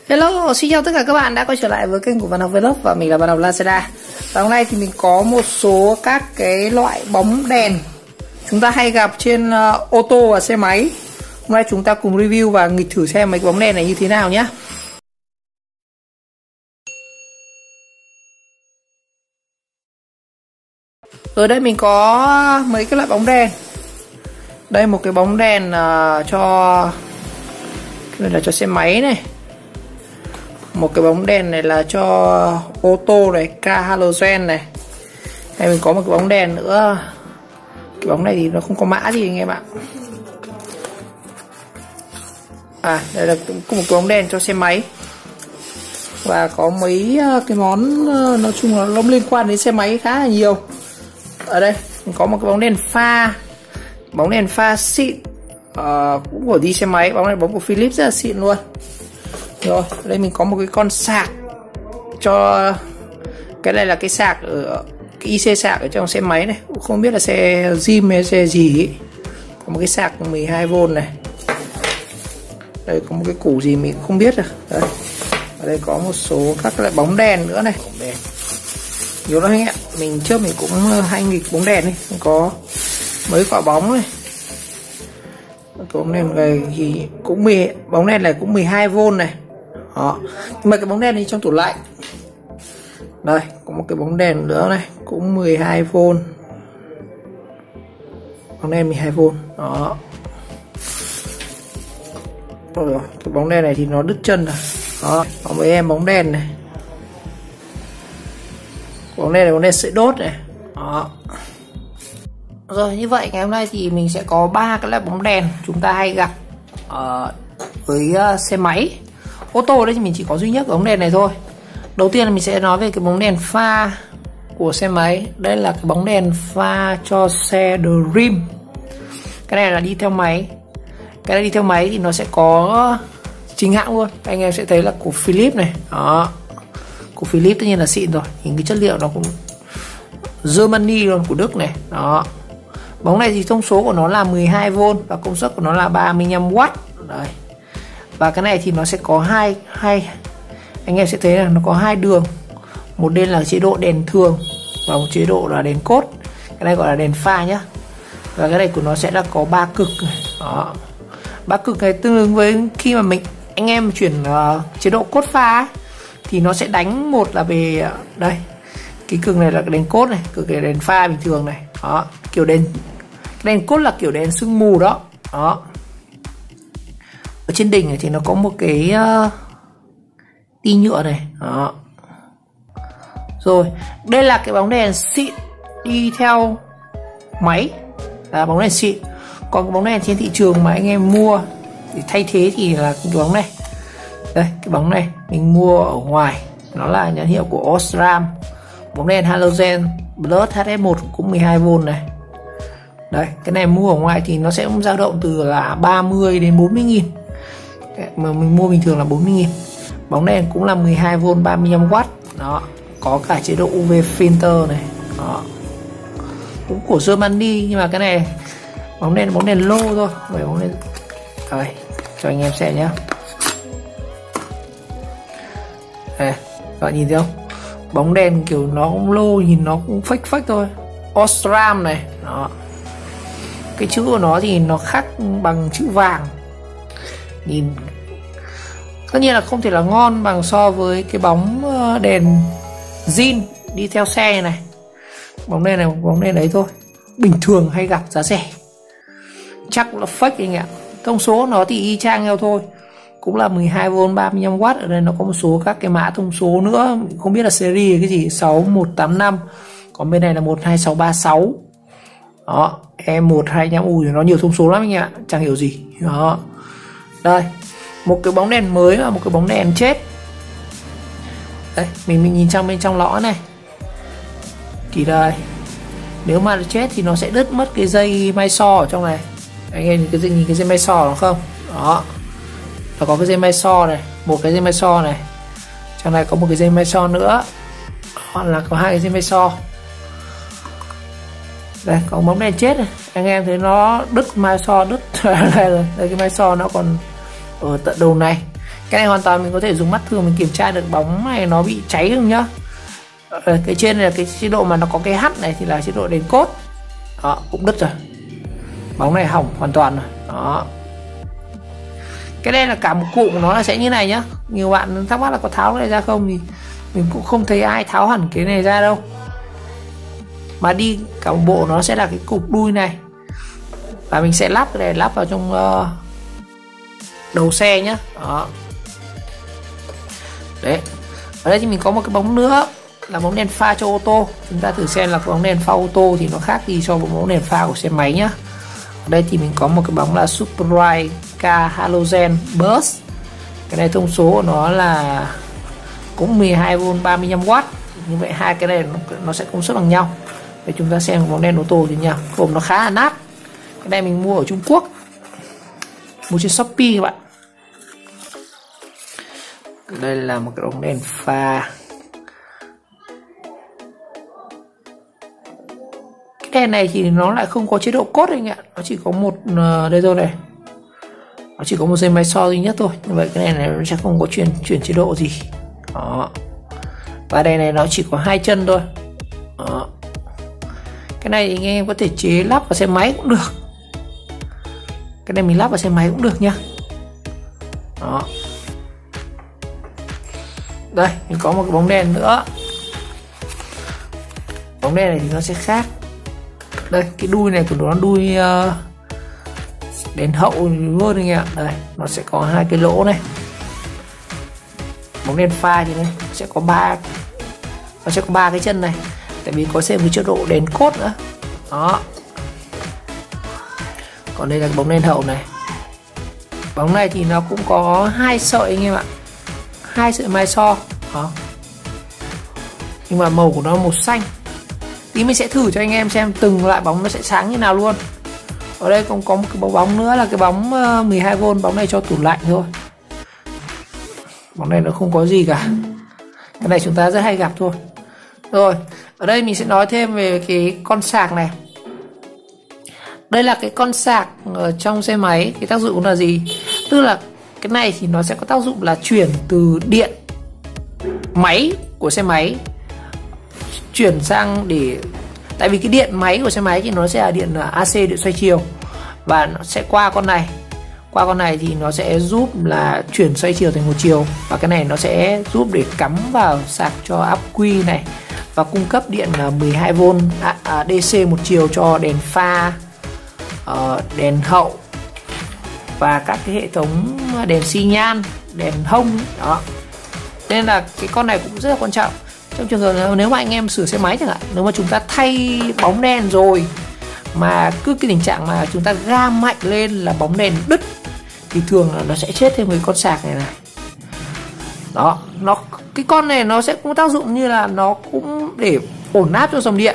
Hello, xin chào tất cả các bạn đã quay trở lại với kênh của Văn Học Vlog và mình là Văn Học Lazada. Và hôm nay thì mình có một số các cái loại bóng đèn chúng ta hay gặp trên ô tô và xe máy. Hôm nay chúng ta cùng review và nghịch thử xem mấy cái bóng đèn này như thế nào nhé. Ở đây mình có mấy cái loại bóng đèn. Đây một cái bóng đèn đây là cho xe máy này. Một cái bóng đèn này là cho ô tô này, car halogen này. Đây mình có một cái bóng đèn nữa. Cái bóng này thì nó không có mã gì anh em ạ. Đây là cũng một cái bóng đèn cho xe máy. Và có mấy cái món nói chung là nó liên quan đến xe máy khá là nhiều. Ở đây mình có một cái bóng đèn pha. Bóng đèn pha xịn, cũng của đi xe máy. Bóng này bóng của Philips rất là xịn luôn. Rồi, ở đây mình có một cái con sạc cho cái này là cái sạc ở cái IC sạc ở trong xe máy này, cũng không biết là xe gym hay xe gì ấy. Có một cái sạc 12V này. Đây có một cái củ gì mình không biết rồi. Đây. Ở đây có một số các loại bóng đèn nữa này. Bóng đèn nhiều lắm anh ạ. Trước mình cũng hay nghịch bóng đèn này, có mấy quả bóng này. Bóng đèn này thì cũng bóng đèn này cũng 12V này. Đó. Nhưng mà cái bóng đèn này trong tủ lạnh. Đây, có một cái bóng đèn nữa này, cũng 12V. Bóng đèn 12V. Đó. Rồi, cái bóng đèn này thì nó đứt chân rồi. Đó, có mấy em bóng đèn này. Bóng đèn này bóng đèn sợi đốt này. Đó. Rồi, như vậy ngày hôm nay thì mình sẽ có 3 cái loại bóng đèn chúng ta hay gặp với xe máy. Ô tô đây thì mình chỉ có duy nhất cái bóng đèn này thôi. Đầu tiên là mình sẽ nói về cái bóng đèn pha của xe máy. Đây là cái bóng đèn pha cho xe Dream. Cái này là đi theo máy. Cái này đi theo máy thì nó sẽ có chính hãng luôn. Anh em sẽ thấy là của Philips này. Đó. Của Philips tất nhiên là xịn rồi. Nhìn cái chất liệu nó cũng Germany luôn, của Đức này. Đó. Bóng này thì thông số của nó là 12V và công suất của nó là 35W. Đấy. Và cái này thì nó sẽ có hai anh em sẽ thấy là nó có hai đường. Một bên là chế độ đèn thường và một chế độ là đèn cốt. Cái này gọi là đèn pha nhá. Và cái này của nó sẽ là có 3 cực. Đó. 3 cực này tương ứng với khi mà anh em chuyển chế độ cốt pha ấy, thì nó sẽ đánh một là về đây. Cái cực này là cái đèn cốt này, cực này là đèn pha bình thường này. Đó, kiểu đèn cốt là kiểu đèn sương mù đó. Đó. Ở trên đỉnh này thì nó có một cái ti nhựa này. Đó. Rồi, đây là cái bóng đèn xịn đi theo máy. Là bóng đèn xịn. Còn cái bóng đèn trên thị trường mà anh em mua để thay thế thì là cái bóng này. Đây, cái bóng này mình mua ở ngoài. Nó là nhãn hiệu của Osram. Bóng đèn halogen Plus HF1 cũng 12V này. Đây, cái này mua ở ngoài thì nó sẽ dao động từ là 30 đến 40.000. Mà mình mua bình thường là 40.000. Bóng đèn cũng là 12V 35W. Đó, có cả chế độ UV filter này. Đó. Cũng của Germany nhưng mà cái này bóng đèn lô thôi. Vậy bóng đèn. Rồi, cho anh em xem nhé. Đây, các bạn nhìn thấy không? Bóng đèn kiểu nó cũng lô, nhìn nó cũng fake thôi. Osram này. Đó. Cái chữ của nó thì nó khắc bằng chữ vàng. Nhìn tất nhiên là không thể là ngon bằng so với cái bóng đèn zin đi theo xe này. Bóng đèn này bóng đèn đấy thôi, bình thường hay gặp giá rẻ. Chắc là fake anh ạ. Thông số nó thì y chang nhau thôi, cũng là 12V 35W. Ở đây nó có một số các cái mã thông số nữa, không biết là series cái gì, 6185. Còn bên này là 12636. Đó, E125U thì nó nhiều thông số lắm anh ạ, chẳng hiểu gì. Đó. Đây, một cái bóng đèn mới và một cái bóng đèn chết. Đây, mình nhìn bên trong lõ này. Thì đây, nếu mà chết thì nó sẽ đứt mất cái dây may so ở trong này. Anh em nhìn cái dây may so nó không? Đó. Nó có cái dây may so này, một cái dây may so này. Trong này có một cái dây may so nữa. Hoặc là có 2 cái dây may so. Đây, có bóng đèn chết này. Anh em thấy nó đứt may so, đứt đây rồi. Đây cái may so nó còn ở tận đầu này. Cái này hoàn toàn mình có thể dùng mắt thường mình kiểm tra được bóng này nó bị cháy không nhá. Cái trên này là cái chế độ mà nó có cái H này thì là chế độ đèn cốt. Đó, cũng đứt rồi. Bóng này hỏng hoàn toàn rồi. Đó. Cái đây là cả một cụm của nó là sẽ như này nhá. Nhiều bạn thắc mắc là có tháo cái này ra không thì mình cũng không thấy ai tháo hẳn cái này ra đâu. Mà đi cả một bộ nó sẽ là cái cục đuôi này. Và mình sẽ lắp cái này lắp vào trong đầu xe nhá. Đó. Đấy. Ở đây thì mình có một cái bóng nữa là bóng đèn pha cho ô tô. Chúng ta thử xem là bóng đèn pha ô tô thì nó khác gì so với bóng đèn pha của xe máy nhá. Ở đây thì mình có một cái bóng là Super Bright K Halogen Burst. Cái này thông số của nó là cũng 12V 35W. Như vậy hai cái này nó sẽ công suất bằng nhau. Để chúng ta xem bóng đèn ô tô thì nhá. Hộp nó khá là nát. Cái này mình mua ở Trung Quốc, mua trên Shopee các bạn. Đây là một cái bóng đèn pha. Cái đèn này thì nó lại không có chế độ cốt anh ạ. Nó chỉ có một đây rồi này. Nó chỉ có một dây máy so duy nhất thôi. Như vậy cái này nó sẽ không có chuyển chế độ gì. Đó. Và đèn này nó chỉ có 2 chân thôi. Đó. Cái này thì anh em có thể chế lắp vào xe máy cũng được. Cái này mình lắp vào xe máy cũng được nhá. Đó. Đây, mình có một cái bóng đèn nữa. Bóng đèn này thì nó sẽ khác. Đây, cái đuôi này của nó đuôi đèn hậu luôn anh em ạ. Đây, nó sẽ có hai cái lỗ này. Bóng đèn pha thì đây sẽ có ba cái chân này. Tại vì có thêm cái chế độ đèn cốt nữa. Đó. Còn đây là cái bóng đèn hậu này. Bóng này thì nó cũng có 2 sợi anh em ạ. 2 sợi mai so. Đó. Nhưng mà màu của nó màu xanh. Tí mình sẽ thử cho anh em xem từng loại bóng nó sẽ sáng như nào luôn. Ở đây cũng có một cái bóng nữa là cái bóng 12V. Bóng này cho tủ lạnh thôi. Bóng này nó không có gì cả. Cái này chúng ta rất hay gặp thôi. Rồi, ở đây mình sẽ nói thêm về cái con sạc này. Đây là cái con sạc ở trong xe máy. Cái tác dụng là gì? Tức là cái này thì nó sẽ có tác dụng là chuyển từ điện máy của xe máy chuyển sang để... Tại vì cái điện máy của xe máy thì nó sẽ là điện AC, điện xoay chiều. Và nó sẽ qua con này. Qua con này thì nó sẽ giúp là chuyển xoay chiều thành một chiều. Và cái này nó sẽ giúp để cắm vào sạc cho ắc quy này. Và cung cấp điện 12V DC một chiều cho đèn pha, đèn hậu và các cái hệ thống đèn xi nhan, đèn hông đó. Nên là cái con này cũng rất là quan trọng. Trong trường hợp nếu mà anh em sửa xe máy chẳng hạn, nếu mà chúng ta thay bóng đèn rồi mà cứ cái tình trạng mà chúng ta ga mạnh lên là bóng đèn đứt thì thường là nó sẽ chết thêm cái con sạc này này. Đó, cái con này nó sẽ có tác dụng như là nó cũng để ổn áp cho dòng điện.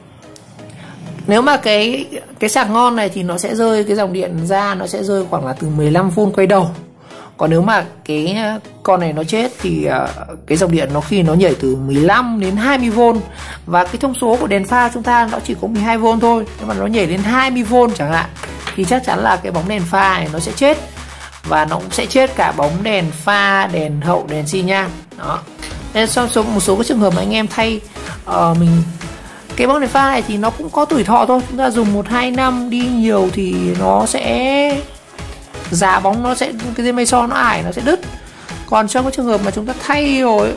Nếu mà cái sạc ngon này thì nó sẽ rơi cái dòng điện ra, nó sẽ rơi khoảng là từ 15V quay đầu. Còn nếu mà cái con này nó chết thì cái dòng điện nó khi nó nhảy từ 15 đến 20V. Và cái thông số của đèn pha chúng ta nó chỉ có 12V thôi. Nhưng mà nó nhảy đến 20V chẳng hạn thì chắc chắn là cái bóng đèn pha này nó sẽ chết. Và nó cũng sẽ chết cả bóng đèn pha, đèn hậu, đèn xi nhan. Đó. Nên trong một số cái trường hợp mà anh em thay cái bóng đèn pha này thì nó cũng có tuổi thọ thôi. Chúng ta dùng 1-2 năm đi nhiều thì nó sẽ giá bóng, nó sẽ cái dây mây so nó ải, nó sẽ đứt. Còn trong cái trường hợp mà chúng ta thay rồi,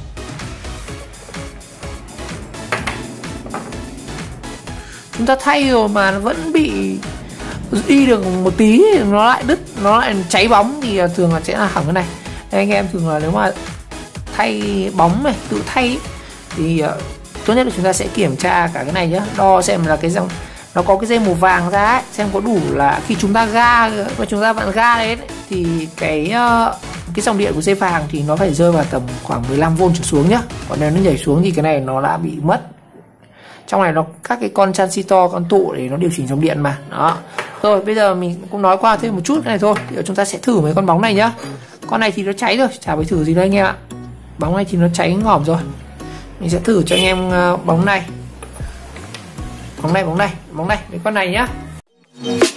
mà nó vẫn bị đi được một tí nó lại đứt, nó lại cháy bóng thì thường là sẽ là hỏng cái này. Nên anh em thường là nếu mà thay bóng này, tự thay thì tốt nhất là chúng ta sẽ kiểm tra cả cái này nhé, đo xem là cái dòng nó có cái dây màu vàng ra ấy, xem có đủ là khi chúng ta ga và chúng ta vặn ga đấy thì cái dòng điện của dây vàng thì nó phải rơi vào tầm khoảng 15V trở xuống nhá. Còn nếu nó nhảy xuống thì cái này nó đã bị mất. Trong này nó các cái con transistor, con tụ để nó điều chỉnh dòng điện mà. Đó. Rồi bây giờ mình cũng nói qua thêm một chút cái này thôi. Thì chúng ta sẽ thử mấy con bóng này nhá. Con này thì nó cháy rồi, chả phải thử gì đâu anh em ạ. Bóng này thì nó cháy ngỏm rồi. Mình sẽ thử cho anh em bóng này. Bóng này, cái con này nhá.